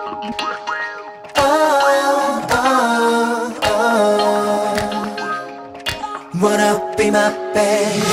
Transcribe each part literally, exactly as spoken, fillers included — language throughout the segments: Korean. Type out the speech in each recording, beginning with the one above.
Oh, oh, oh. Wanna be my babe.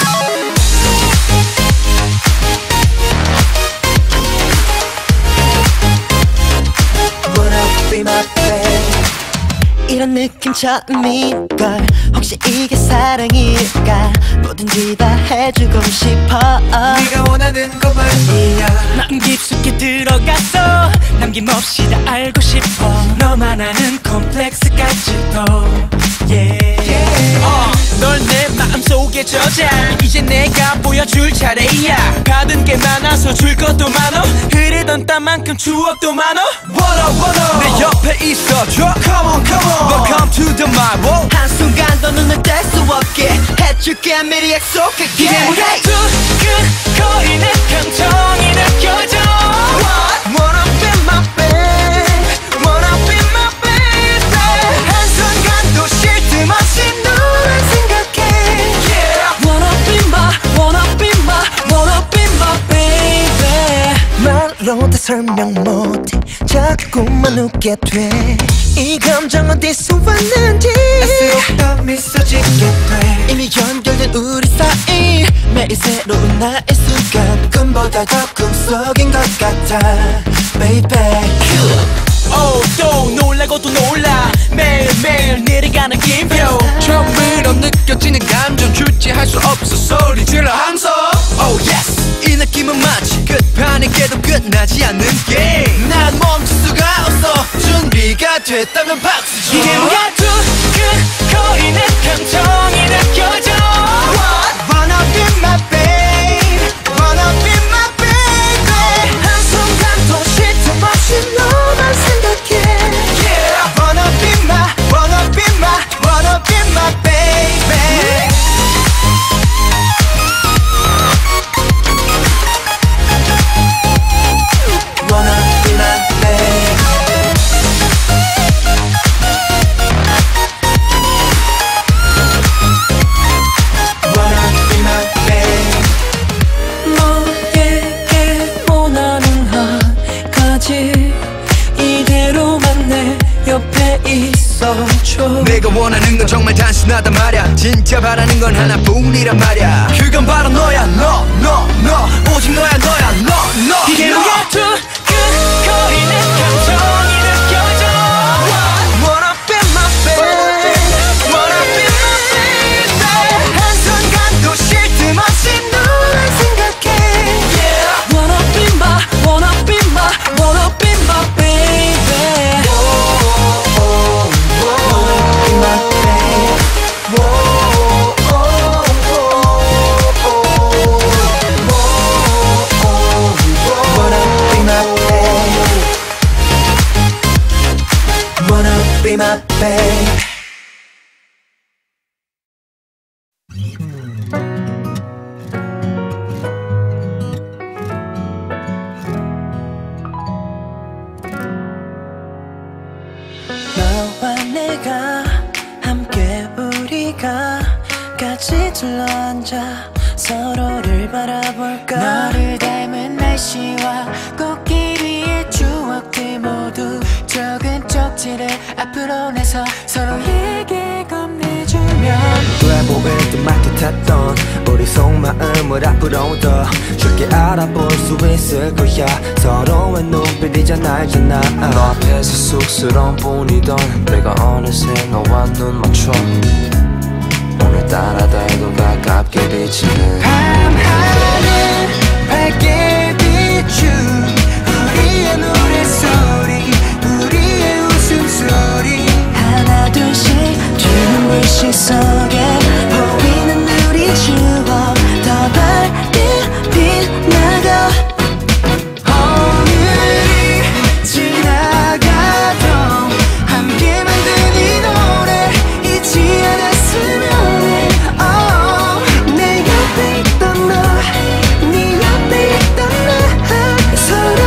Wanna be my babe. 이런 느낌 처음일걸. 혹시 이게 사랑일까? 뭐든지 다 해주고 싶어. 네가 원하는 거 말이야. 난 깊숙이 들어갔어. 남김없이 다 알고 싶어. 너만 아는 콤플렉스까지도. yeah. yeah. 어, 널 내 마음속에 저장. 이제 내가 보여줄 차례야. 받은 게 많아서 줄 것도 많어. 흐르던 땀만큼 추억도 많어. Wanna wanna 내 옆에 있어줘. Come on come on Welcome to the my world. 한순간도 눈을 뗄 수 없게 해줄게 미리 약속할게. 이게 뭐야 두근거리는 감정이 느껴져. What? Wanna be my babe. Wanna be my baby. 한순간도 쉴 틈 없이 너를 생각해. Yeah. Wanna be my, wanna be my, wanna be my baby. 말로 다 설명 못해 자꾸만 웃게 돼. 이 감정 어디서 왔는지 애쓰다 미소 짓게 돼. 이미 연결된 우리 사이 매일 새로운 나의 순간 꿈보다 더 꿈속인 것 같아 baby. Oh, 또 놀라고 또 놀라. 매일매일 내려가는 김표. 처음으로 느껴지는 감정 주체할 수 없어 소리 질러 함성. Oh yes. 이 느낌은 마치 끝판에게도 끝나지 않는 게임. 난 멈출 수가 없어. 준비가 됐다면 박수 줘. 이게 뭐야 두근거리는 감정이 느껴져. What? Wanna be my babe. Wanna be my baby. 한순간도 쉴 틈 없이 너만 생각해. Yeah. Wanna be my, wanna be my, wanna be my baby. Wanna be my babe. Wanna be my babe. 너에게 원하는 한까지 이대로만 내 옆에 있어줘. 내가 원하는 건 정말 단순하단 말야. 진짜 바라는 건 하나뿐이란 말야. 그건 바로 너야 너 너 너 오직 너야 너야 너 너 이게 뭐야 두근거리는 감정이 느껴져. Wanna be my babe. Wanna be my baby. 한순간도 쉴 틈 없이 너를 생각해. Yeah. Wanna be my, wanna be my, wanna be my baby. Be my babe. Whoa, oh, oh, oh. Wanna be my babe. Wanna be my babe. 너와 내가 함께 우리가 같이 둘러앉아 서로를 바라볼까. 너를 닮은 날씨와 꽃길 위의 추억들 모두 적은 쪽지를 앞으로 내서 서로에게 건네주면 왜 보이도 막듯했던 우리 속마음을 앞으로 더 쉽게 알아볼 수 있을 거야. 서로의 눈빛이잖아 알잖아. 너 앞에서 쑥스러운 뿐이던 내가 어느새 너와 눈 맞춰 오늘따라 더해도 가깝게 비치는 밤하늘 밝게 비춘 우리의 노래소리 우리의 웃음소리 하나 둘씩 주는 물씬 속에 보이는 우리 추억 더 밝게 빛나고 오늘이 지나가도 함께 만든 이 노래 잊지 않았으면 해. Oh, 내 옆에 있던 너, 네 옆에 있던 나 서로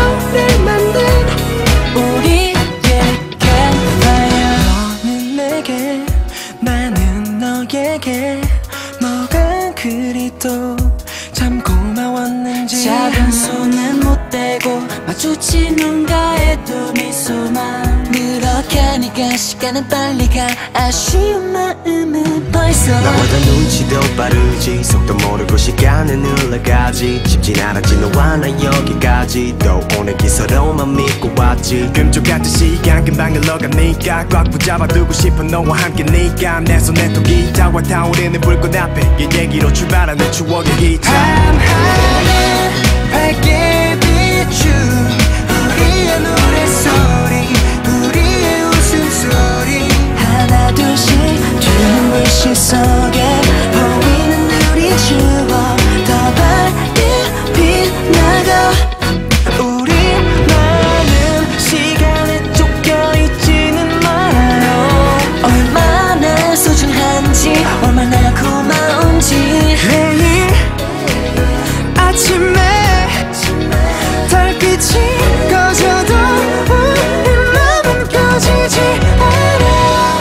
가 시간은 빨리 가 아쉬운 마음은 벌써 나보다 눈치도 빠르지 속도 모르고 시간은 흘러가지 쉽진 않았지 너와 나 여기까지 또 오늘기 서로만 믿고 왔지 금쪽같은 시간 금방 흘러가니까 꽉 붙잡아두고 싶어 너와 함께니까 내 손에 또 기타와 타오르는 불꽃 앞에 이 얘기로 출발하는 추억의 기차 밤하늘 밝게 비춘 우리의 노래소리 우리의 웃음소리 하나 둘씩 주는 불씨 속에 보이는 우리 추억 더 밝게 빛나가 우리만은 시간에 쫓겨있지는 말아요 얼마나 소중한지 얼마나 고마운지 매일 아침에 달빛이 꺼져도 우리 맘은 꺼지지 않아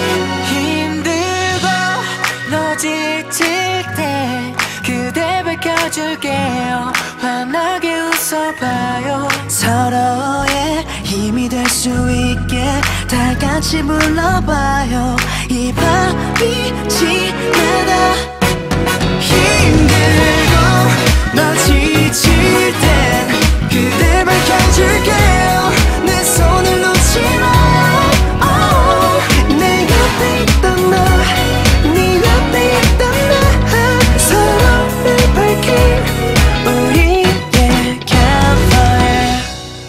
힘들고 너 지칠 때 그대 밝혀줄게요 환하게 웃어봐요 서로의 힘이 될 수 있게 다 같이 불러봐요 이 밤이 지나다 힘들고 너 지칠 땐 그대 밝혀줄게요 내 손을 놓지 마요 oh, 내 옆에 있던 너 네 옆에 있던 나 서로를 밝힌 우리의 campfire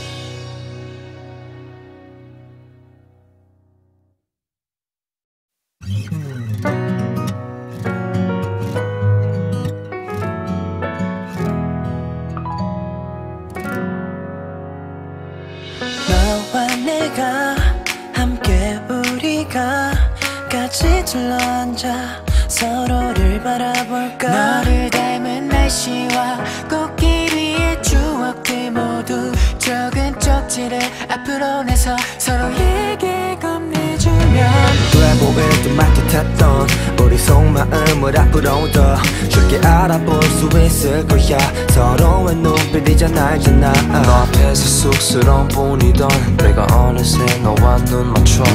너와 내가 함께 우리가 같이 둘러앉아 서로를 바라볼까 너를 닮은 날씨와 꽃길 위의 추억들 모두 적은 쪽지를 앞으로 내서 서로에게 건네주면 돼 보일 듯 말 듯했던 우리 속마음을 앞으로 더 쉽게 알아볼 수 있을 거야 서로의 눈빛이잖아 알잖아 너 앞에서 쑥스러운 뿐이던 내가 어느새 너와 눈 맞춰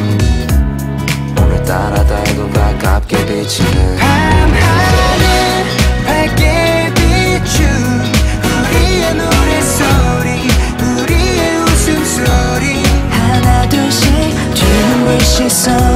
오늘따라 달고 가깝게 비치는 밤하늘 밝게 비춘 우리의 노래소리 우리의 웃음소리 하나 둘씩 주는 불씨 속에